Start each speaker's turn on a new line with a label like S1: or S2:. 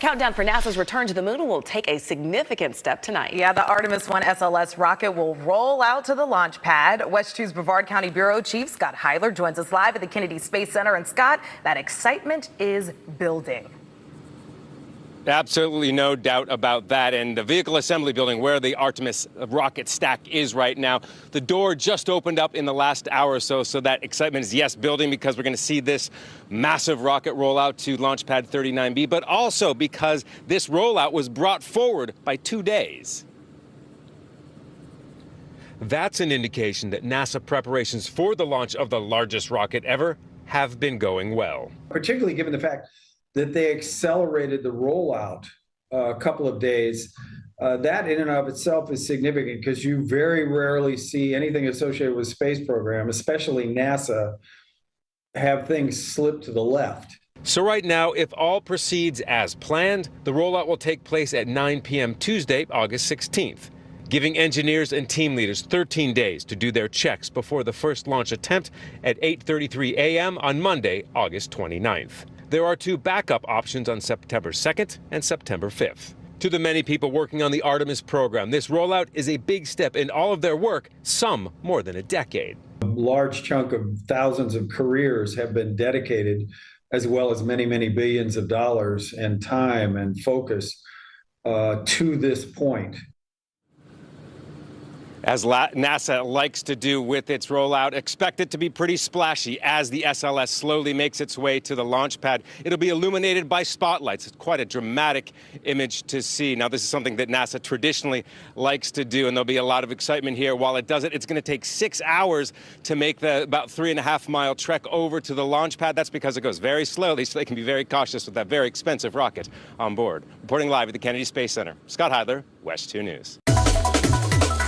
S1: Countdown for NASA's return to the moon will take a significant step tonight.
S2: Yeah, the Artemis 1 SLS rocket will roll out to the launch pad. West 2's Brevard County Bureau Chief Scott Heidler joins us live at the Kennedy Space Center. And Scott, that excitement is building.
S3: Absolutely no doubt about that. And the vehicle assembly building where the Artemis rocket stack is right now, the door just opened up in the last hour or so. So that excitement is, yes, building because we're going to see this massive rocket roll out to Launch Pad 39B, but also because this rollout was brought forward by 2 days. That's an indication that NASA preparations for the launch of the largest rocket ever have been going well.
S4: Particularly given the fact that they accelerated the rollout a couple of days. That in and of itself is significant because you very rarely see anything associated with space program, especially NASA, have things slip to the left.
S3: So right now, if all proceeds as planned, the rollout will take place at 9 p.m. Tuesday, August 16th, giving engineers and team leaders 13 days to do their checks before the first launch attempt at 8:33 a.m. on Monday, August 29th. There are 2 backup options on September 2nd and September 5th. To the many people working on the Artemis program, this rollout is a big step in all of their work, some more than a decade.
S4: A large chunk of thousands of careers have been dedicated, as well as many, many billions of dollars and time and focus to this point.
S3: As NASA likes to do with its rollout, expect it to be pretty splashy as the SLS slowly makes its way to the launch pad. It'll be illuminated by spotlights. It's quite a dramatic image to see. Now, this is something that NASA traditionally likes to do, and there'll be a lot of excitement here. While it does it, it's going to take 6 hours to make the about 3.5-mile trek over to the launch pad. That's because it goes very slowly, so they can be very cautious with that very expensive rocket on board. Reporting live at the Kennedy Space Center, Scott Heidler, West 2 News.